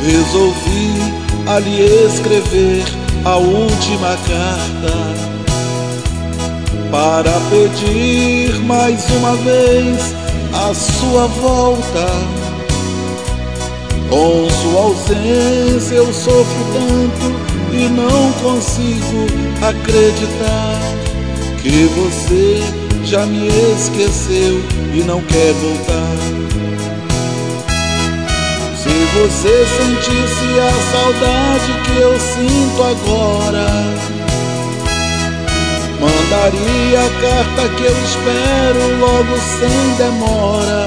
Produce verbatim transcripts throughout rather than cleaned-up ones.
resolvi ali escrever a última carta para pedir mais uma vez a sua volta. Com sua ausência eu sofro tanto e não consigo acreditar que você já me esqueceu e não quer voltar. Se você sentisse a saudade que eu sinto agora, mandaria a carta que eu espero logo sem demora.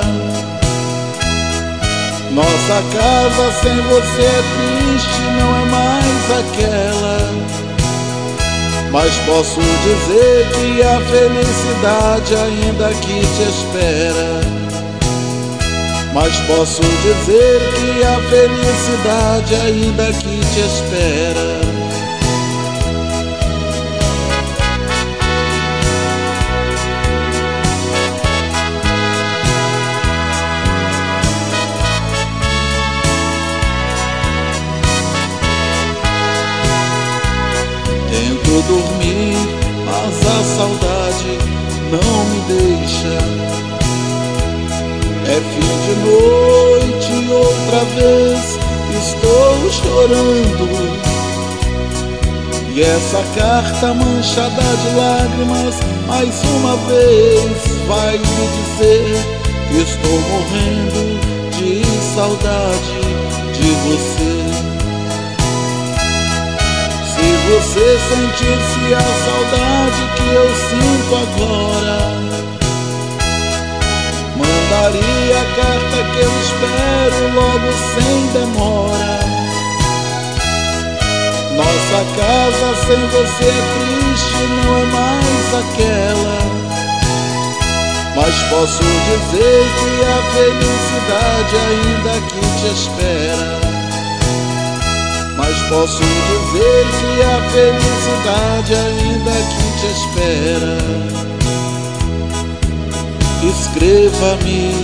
Nossa casa sem você é triste, não é mais aquela, mas posso dizer que a felicidade ainda aqui te espera. Mas posso dizer que a felicidade ainda aqui te espera. Tento dormir, mas a saudade não me deixa. É fim de noite outra vez, estou chorando. E essa carta manchada de lágrimas mais uma vez vai me dizer que estou morrendo de saudade de você. Se você sentisse a saudade que eu sinto agora, mandaria a carta que eu espero logo sem demora. Nossa casa sem você é triste, não é mais aquela, mas posso dizer que a felicidade ainda aqui te espera. Mas posso dizer que a felicidade ainda aqui te espera. Escreva-me,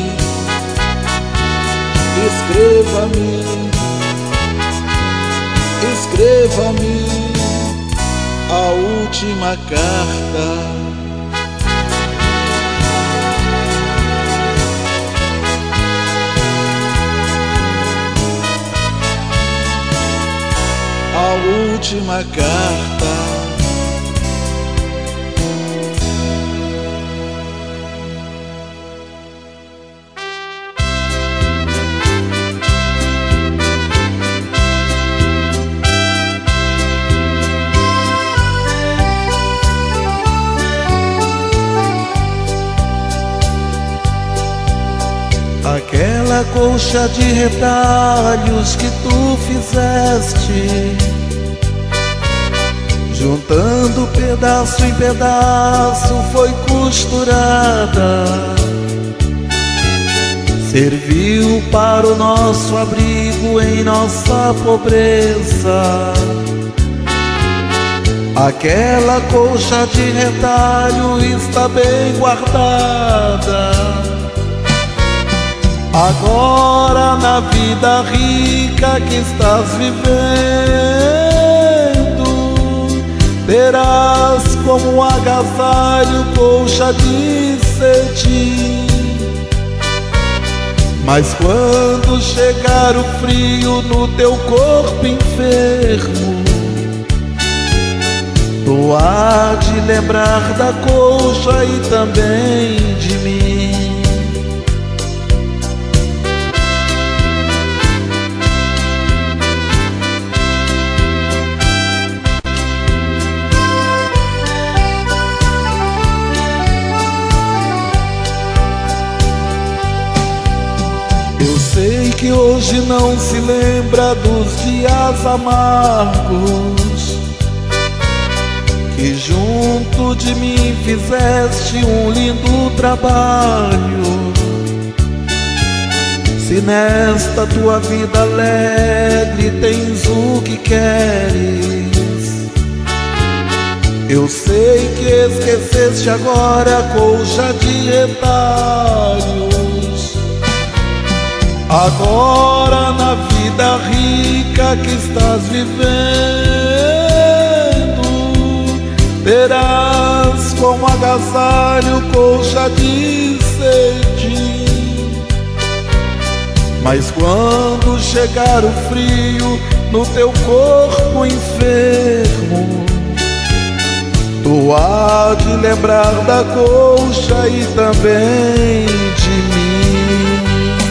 escreva-me, escreva-me a última carta. A última carta. Aquela colcha de retalhos que tu fizeste, juntando pedaço em pedaço, foi costurada. Serviu para o nosso abrigo em nossa pobreza. Aquela colcha de retalho está bem guardada. Agora na vida rica que estás vivendo, terás como agasalho colcha de cetim. Mas quando chegar o frio no teu corpo enfermo, tu há de lembrar da colcha e também de mim. Eu sei que hoje não se lembra dos dias amargos, que junto de mim fizeste um lindo trabalho. Se nesta tua vida alegre tens o que queres, eu sei que esqueceste agora a colcha de retalhos. Agora na vida vida rica que estás vivendo, terás como agasalho colcha de cetim. Mas quando chegar o frio no teu corpo enfermo, tu há de lembrar da colcha e também de mim.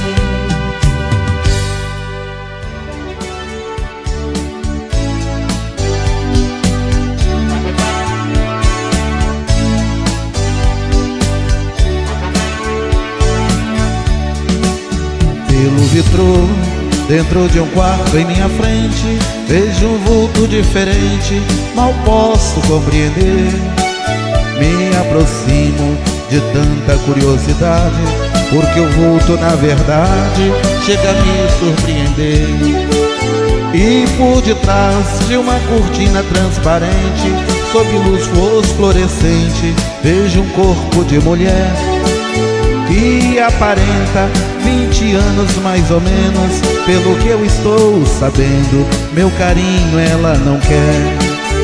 Pelo vitrô, dentro de um quarto em minha frente, vejo um vulto diferente, mal posso compreender. Me aproximo de tanta curiosidade, porque o vulto na verdade chega a me surpreender. E por detrás de uma cortina transparente, sob luz fosforescente, vejo um corpo de mulher que aparenta vinte anos mais ou menos. Pelo que eu estou sabendo, meu carinho ela não quer.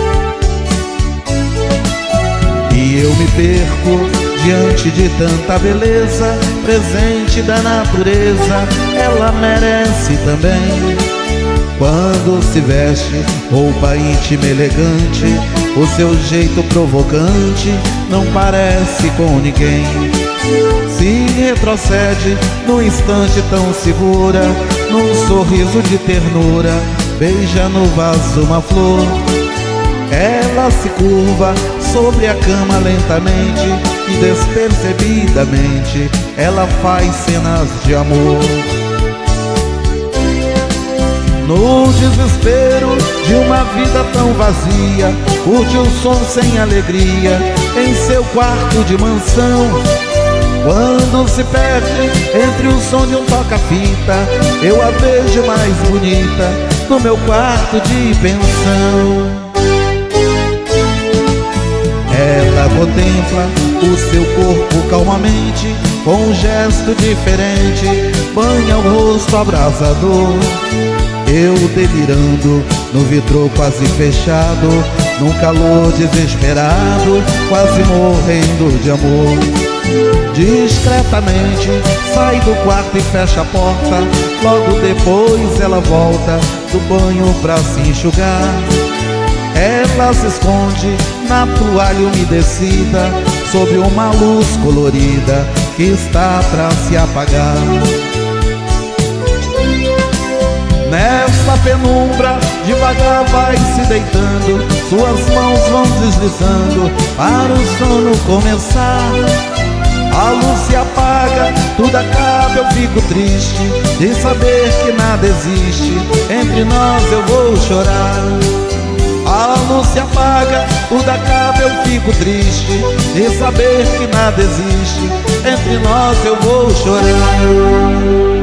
E eu me perco diante de tanta beleza, presente da natureza, ela merece também. Quando se veste roupa íntima elegante, o seu jeito provocante não parece com ninguém. Se retrocede num instante tão segura, num sorriso de ternura, beija no vaso uma flor. Ela se curva sobre a cama lentamente e despercebidamente ela faz cenas de amor. No desespero de uma vida tão vazia, curte um som sem alegria em seu quarto de mansão. Quando se perde entre o som de um toca-fita, eu a vejo mais bonita no meu quarto de pensão. Ela contempla o seu corpo calmamente, com um gesto diferente, banha o rosto abrasador. Eu delirando no vidro quase fechado, num calor desesperado, quase morrendo de amor. Discretamente sai do quarto e fecha a porta. Logo depois ela volta do banho pra se enxugar. Ela se esconde na toalha umedecida, sob uma luz colorida que está pra se apagar. Nessa penumbra devagar vai se deitando, suas mãos vão deslizando para o sono começar. A luz se apaga, tudo acaba, eu fico triste de saber que nada existe, entre nós eu vou chorar. A luz se apaga, tudo acaba, eu fico triste de saber que nada existe, entre nós eu vou chorar.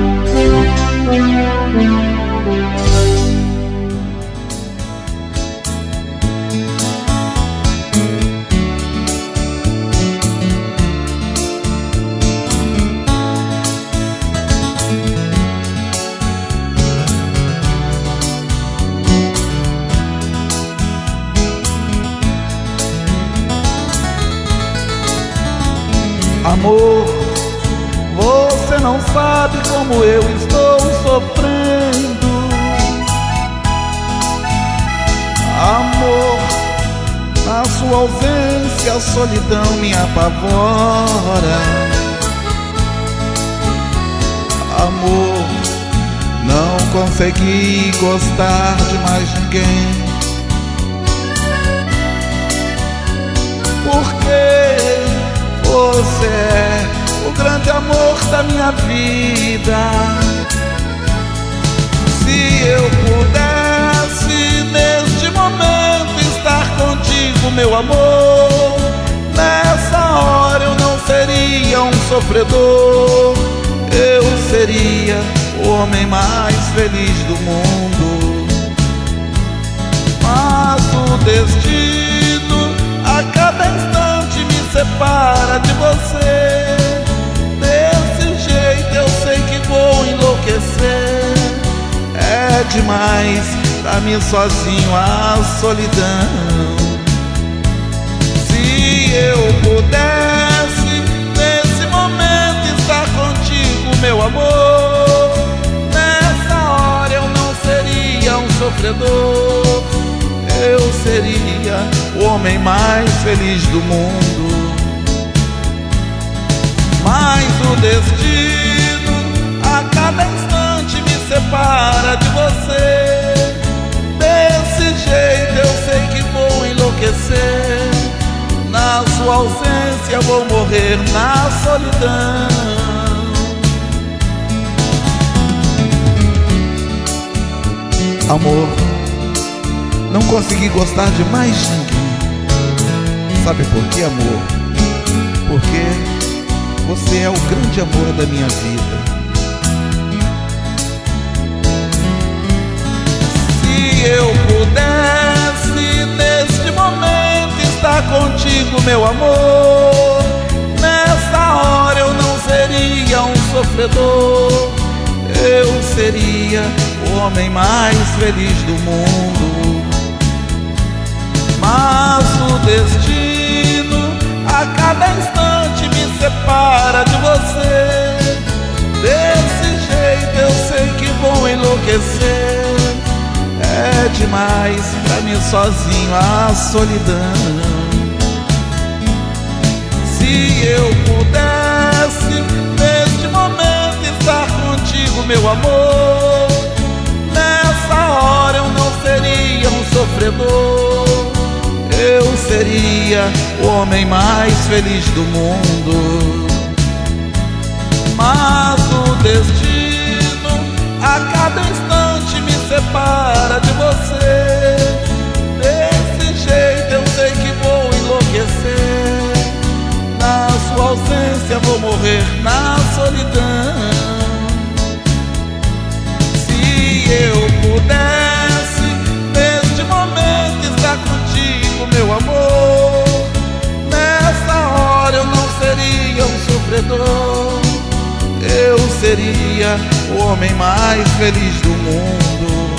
Amor, você não sabe como eu estou sofrendo. Amor, na sua ausência a solidão me apavora. Amor, não consegui gostar de mais ninguém. Porque você é o grande amor da minha vida. Se eu pudesse neste momento estar contigo, meu amor, nessa hora eu não seria um sofredor, eu seria o homem mais feliz do mundo. Mas o destino a cada instante me separa de você. Desse jeito eu sei que vou enlouquecer. É demais pra mim sozinho a solidão. Se eu pudesse nesse momento estar contigo, meu amor, nessa hora eu não seria um sofredor. Eu seria o homem mais feliz do mundo. Mas o destino a cada instante me separa de você. Desse jeito eu sei que vou enlouquecer. Na sua ausência vou morrer na solidão. Amor, não consegui gostar de mais ninguém. Sabe por quê, amor? Porque você é o grande amor da minha vida. Se eu pudesse neste momento estar contigo, meu amor, nessa hora eu não seria um sofredor. Eu seria o homem mais feliz do mundo. Mas o destino a cada instante me separa de você. Desse jeito eu sei que vou enlouquecer. É demais pra mim sozinho a solidão. Se eu pudesse neste momento estar contigo, meu amor, nessa hora eu não seria um sofredor. Eu seria o homem mais feliz do mundo. Mas o destino a cada instante me separa de você. Desse jeito eu sei que vou enlouquecer. Na sua ausência vou morrer na solidão. Se eu pudesse neste momento estar contigo, meu amor, nessa hora eu não seria um sofredor. Eu seria o homem mais feliz do mundo.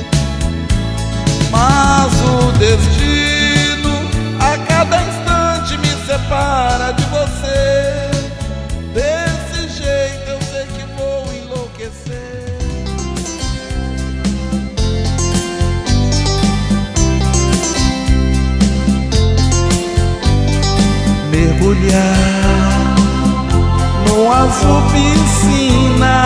Mas o destino a cada instante me separa de você. Desse jeito eu sei que vou enlouquecer. Mergulhar no azul piscina,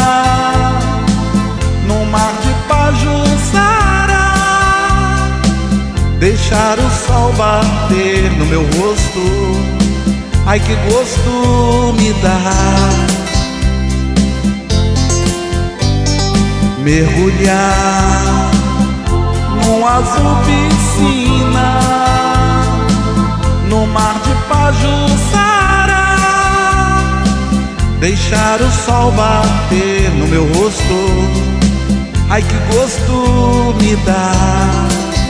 no mar de Pajuçara, deixar o sol bater no meu rosto. Ai, que gosto me dá. Mergulhar no azul piscina, no mar de Pajuçara, deixar o sol bater no meu rosto. Ai, que gosto me dá.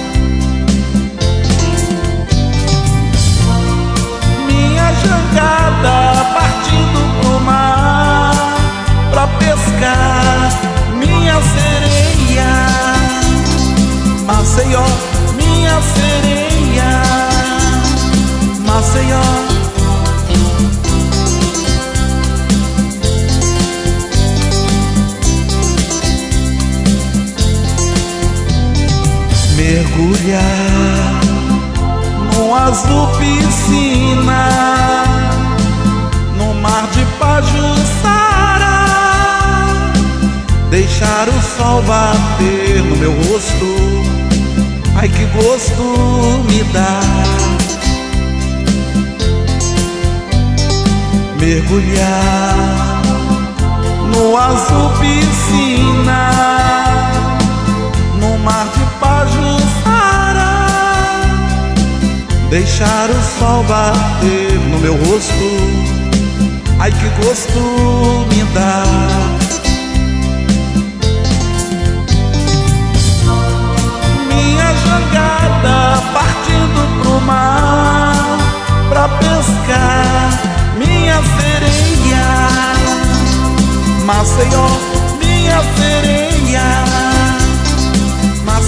Minha jangada partindo pro mar pra pescar minha sereia. Maceió, minha sereia. Maceió. Mergulhar no azul piscina, no mar de Pajuçara, deixar o sol bater no meu rosto. Ai, que gosto me dá. Mergulhar no azul piscina, no mar de Pajuçara, deixar o sol bater no meu rosto. Ai, que gosto me dá. Minha jangada partindo pro mar pra pescar minha sereia. Maceió, minha sereia.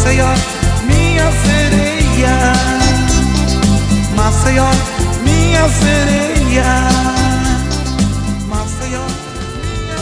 Maceió, minha sereia, Maceió, minha sereia, Maceió, minha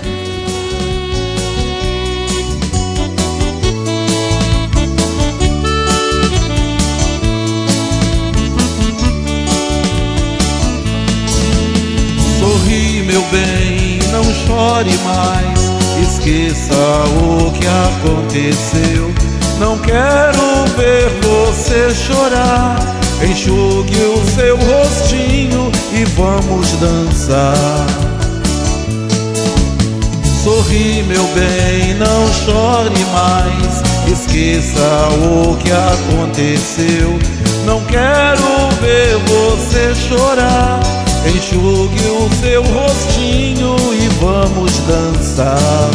sereia. Sorri, meu bem, não chore mais, esqueça o que aconteceu. Não quero ver você chorar. Enxugue o seu rostinho e vamos dançar. Sorri, meu bem, não chore mais, esqueça o que aconteceu. Não quero ver você chorar. Enxugue o seu rostinho e vamos dançar.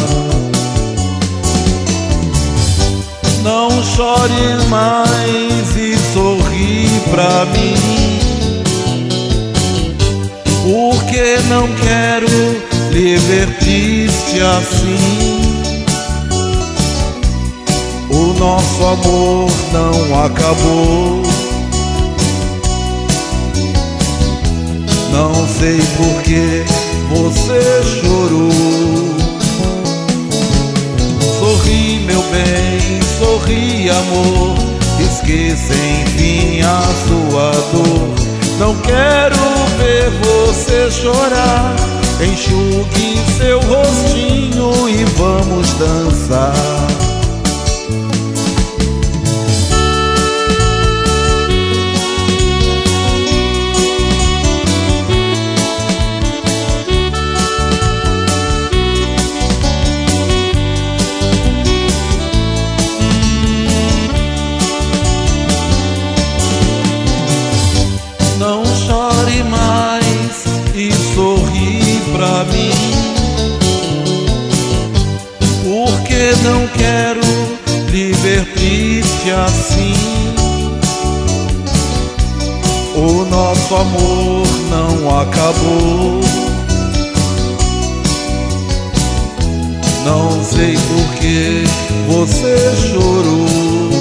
Não chore mais e sorri pra mim, porque não quero lhe ver triste assim. O nosso amor não acabou. Não sei por que você chorou. Sorri, meu bem, sorri, amor, esqueça enfim a sua dor. Não quero ver você chorar. Enxugue seu rostinho e vamos dançar. Não chore mais e sorri pra mim, porque não quero lhe ver triste assim. O nosso amor não acabou. Não sei por que você chorou.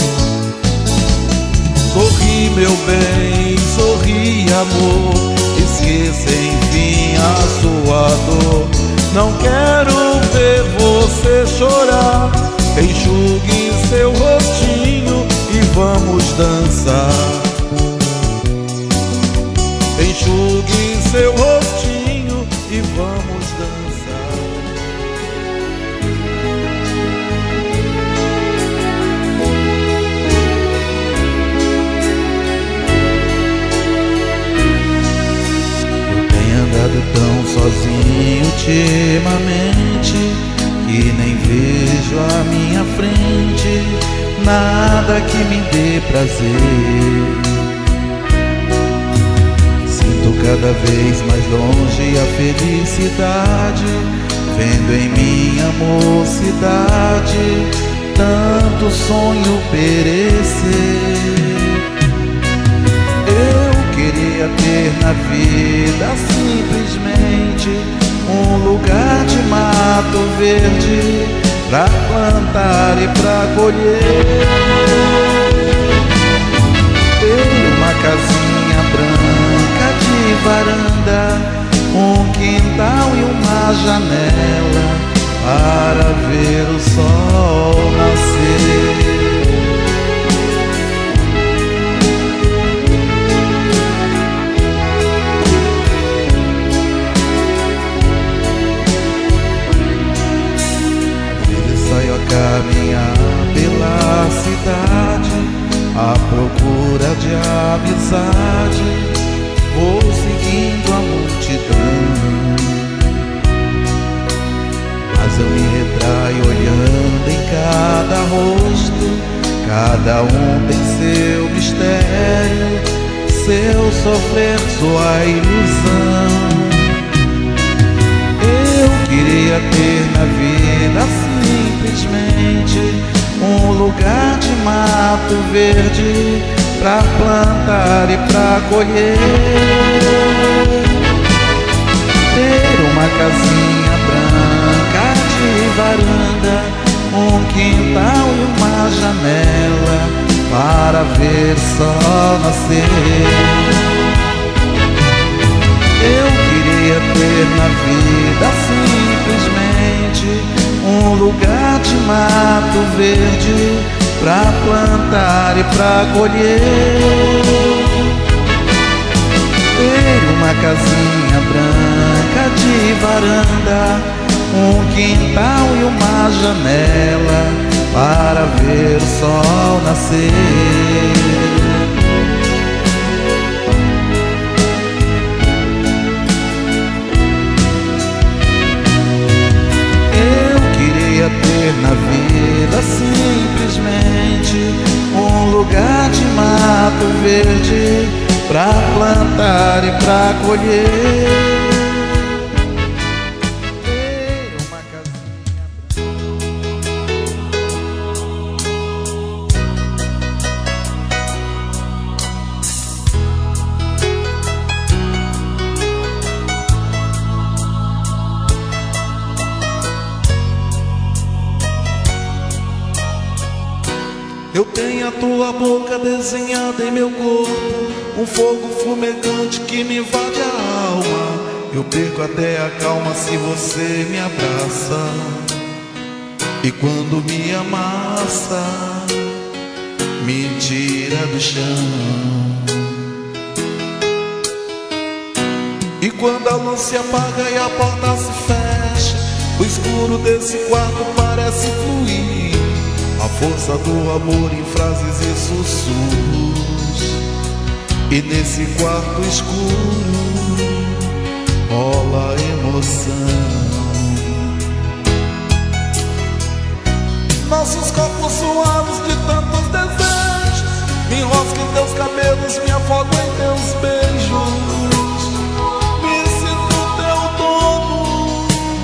Sorri, meu bem, sorri, amor, esqueça enfim a sua dor. Não quero ver você chorar. Enxugue seu rostinho e vamos dançar. Enxugue seu rostinho e vamos dançar. Tão sozinho ultimamente que nem vejo à minha frente nada que me dê prazer. Sinto cada vez mais longe a felicidade, vendo em minha mocidade tanto sonho perecer. Queria ter na vida simplesmente um lugar de mato verde pra plantar e pra colher. Ter uma casinha branca de varanda, um quintal e uma janela para ver o sol nascer. Caminhar pela cidade à procura de amizade, vou seguindo a multidão, mas eu me retraio olhando em cada rosto. Cada um tem seu mistério, seu sofrer, sua ilusão. Eu queria ter na vida simplesmente um lugar de mato verde pra plantar e pra colher. Ter uma casinha branca de varanda, um quintal e uma janela para ver sol nascer. Eu queria ter na vida simplesmente um lugar de mato verde pra plantar e pra colher. Ter uma casinha branca de varanda, um quintal e uma janela para ver sol nascer. Ter na vida simplesmente um lugar de mato verde pra plantar e pra colher. Ter uma casinha Eu tenho a tua boca desenhada em meu corpo, um fogo fumegante que me invade a alma. Eu perco até a calma se você me abraça, e quando me amassa, me tira do chão. E quando a luz se apaga e a porta se fecha, o escuro desse quarto parece fluir a força do amor em frases e sussurros. E nesse quarto escuro rola emoção. Nossos corpos suados de tantos desejos, me enrosco em teus cabelos, me afogo em teus beijos. Me sinto teu dono,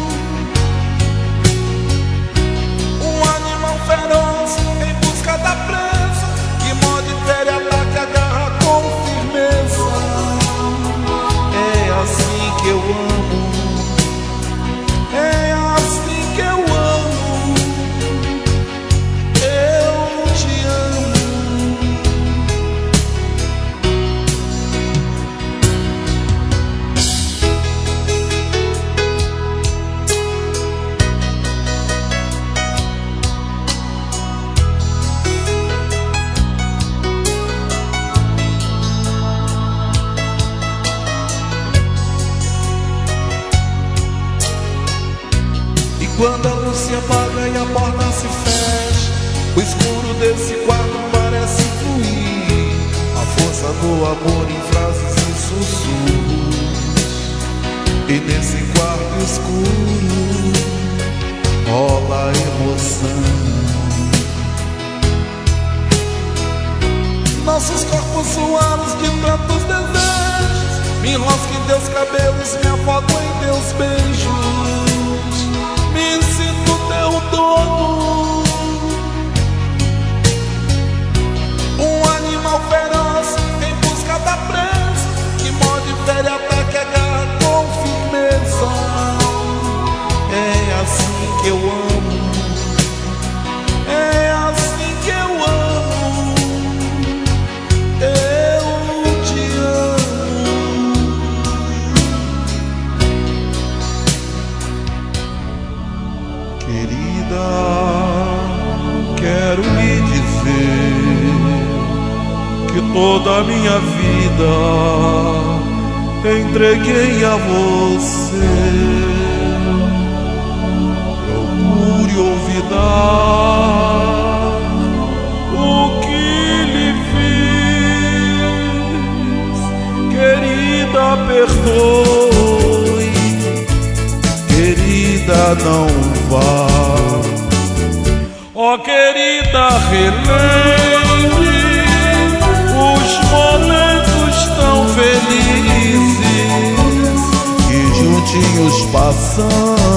um animal feroz em busca da presa, que morde, fere, ataca, agarra com firmeza. É assim que eu amo, é assim que eu amo, eu te amo. Quando a luz se apaga e a porta se fecha, o escuro desse quarto parece fluir a força do amor em frases e sussurros. E nesse quarto escuro rola emoção. Nossos corpos suados de tantos desejos, me enrosco em teus cabelos, me afogo em teus beijos. Me sinto teu dono, um animal feroz em busca da presa, que morde, fere, ataca, agarra com firmeza. É assim que eu amo, é assim que eu amo, eu te amo. Querida, quero lhe dizer que toda a minha vida entreguei a você. Procure olvidar o que lhe fiz. Querida, perdoe. Querida, não vá. Ó, oh, querida, relembre os momentos tão felizes que juntinhos passamos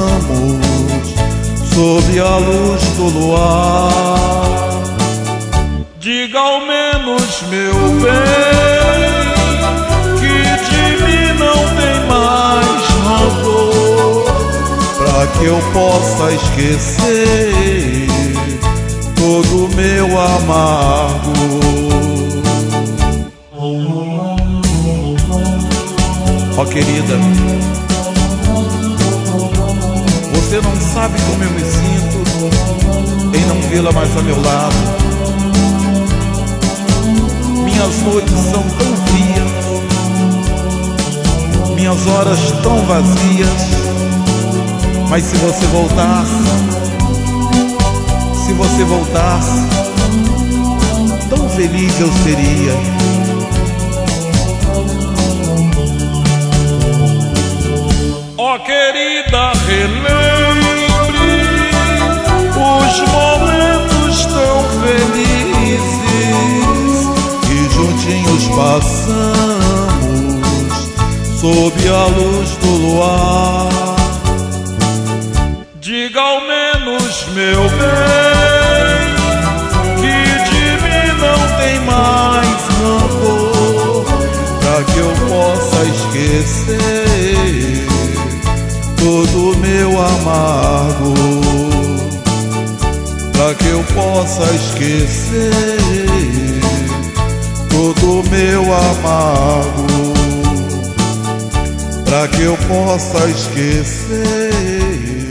sob a luz do luar. Diga ao menos, meu bem, que de mim não tem mais rancor, pra que eu possa esquecer todo meu amargo. Ó querida, você não sabe como eu me sinto em não vê-la mais a meu lado. Minhas noites são tão frias, minhas horas tão vazias. Mas se você voltasse, se você voltasse, tão feliz eu seria. Ó oh, querida, relembre os momentos tão felizes que juntinhos passamos sob a luz do luar. Diga ao menos, meu bem, que de mim não tem mais rancor, pra que eu possa esquecer todo meu amargo, pra que eu possa esquecer todo meu amargo, pra que eu possa esquecer